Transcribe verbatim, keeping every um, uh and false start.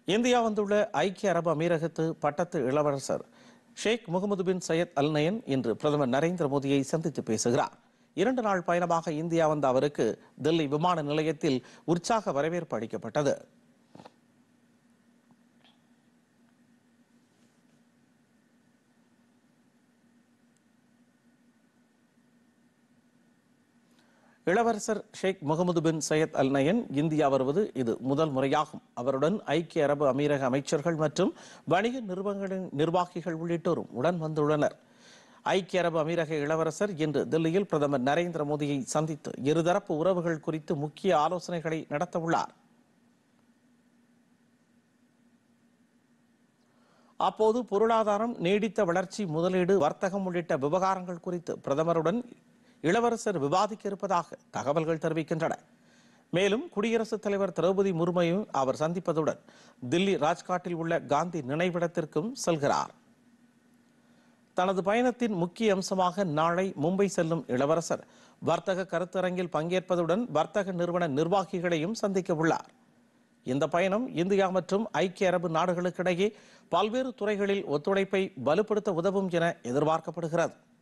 India வந்துள்ள ஐக்கிய அரபு அமீரகத்து பட்டத்து இளவரசர் Sheikh Mohammed bin Zayed Al Nahyan இன்று பிரதமர் நரேந்திர மோடியை சந்தித்து பேசுகிறார். இரண்டு நாள் பயணமாக இந்தியா வந்த அவருக்கு தில்லி விமான நிலையத்தில் உற்சாக வரவேற்பு அளிக்கப்பட்டது. இளவரசர் Sheikh Mohammed bin Zayed Al Nahyan India வருவது இது முதல் முறையாகும். அவருடன் ஐக்கிய அரபு அமீரக அமைச்சர்கள் மற்றும் வணிக நிறுவனங்களின் நிர்வாகிகள் உள்ளிட்டோரும் உடன் வந்துள்ளனர். ஐக்கிய அரபு அமீரக இளவரசர் இன்று தில்லியில் பிரதமர் நரேந்திர மோடியை சந்தித்து இருதரப்பு உறவுகள் குறித்து முக்கிய ஆலோசனைகளை நடத்தவுள்ளார். அப்போது பொருளாதாரம், நீடித்த வளர்ச்சி, முதலீடு, வர்த்தகம் உள்ளிட்ட விவகாரங்கள் குறித்து பிரதமருடன் இளவரசர் விவாதிக்க இருப்பதாக தகவல்கள் தெரிவிக்கின்றன. மேலும் குடியரசுத் தலைவர் திரௌபதி முர்மையும் அவர் சந்திப்பதுடன் தில்லி ராஜ்காட்டில் உள்ள காந்தி நினைவிடத்திற்கும் செல்கிறார். தனது பயணத்தின் முக்கிய அம்சமாக நாளை மும்பை செல்லும் இளவரசர் வர்த்தக கருத்தரங்கில் பங்கேற்பதுடன் வர்த்தக நிறுவன நிர்வாகிகளையும் சந்திக்க உள்ளார். இந்த பயணம் இந்தியா மற்றும் ஐக்கிய அரபு நாடுகளுக்கிடையே பல்வேறு துறைகளில் ஒத்துழைப்பை வலுப்படுத்த உதவும் என எதிர்பார்க்கப்படுகிறது.